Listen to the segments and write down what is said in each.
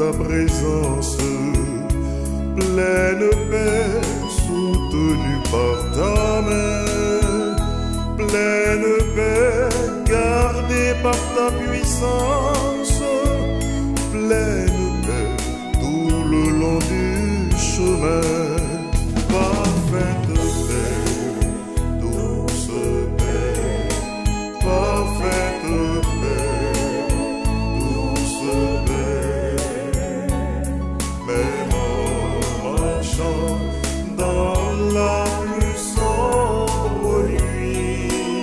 ta présence, pleine paix soutenue par ta main, pleine paix gardée par ta puissance, pleine paix tout le long du chemin. Parfaite paix, douce paix, parfaite paix, douce paix. Même en marchant dans la plus sombre nuit,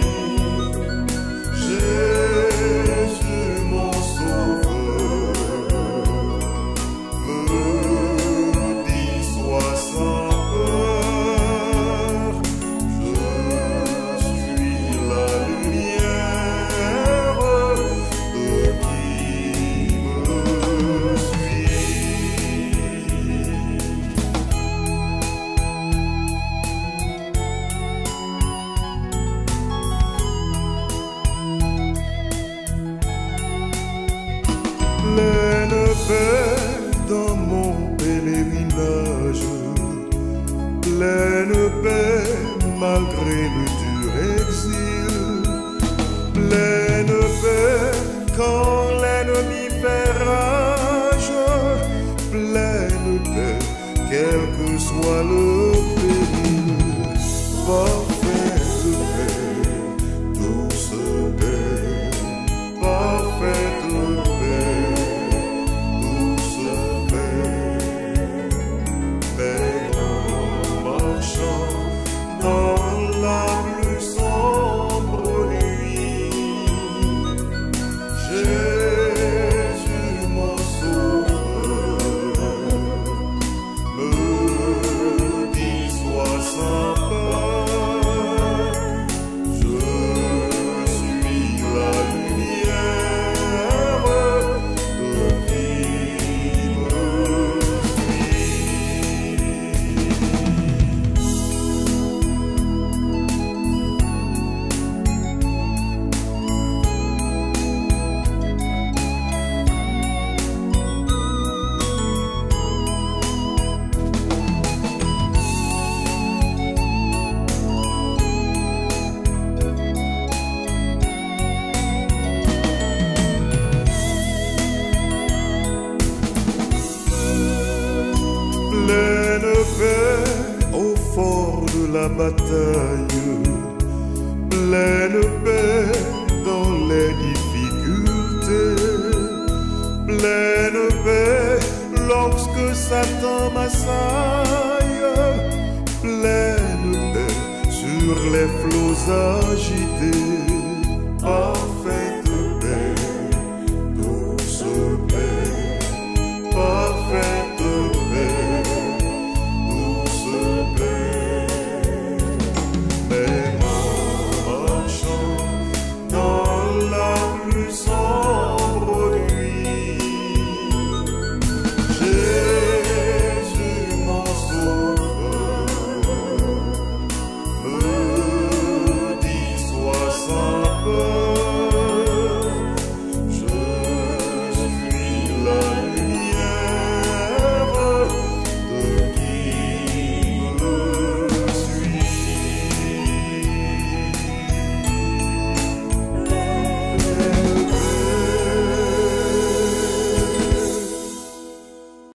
Jésus mon sauveur me dit sois sans peur, je suis la lumière de qui me suit. Pleine paix dans mon pèlerinage, pleine paix malgré le dur exil, pleine paix quand l'ennemi fait rage, pleine paix quel que soit le péril. Parfaite paix, douce paix, parfaite paix, douce paix. Mais en marchant dans la plus sombre nuit, Jésus mon sauveur me dit sois sans peur, je suis la lumière de qui me suit. Pleine paix au fort de la bataille, pleine paix dans les difficultés, pleine paix lorsque Satan m'assaille, pleine paix sur les flots agités.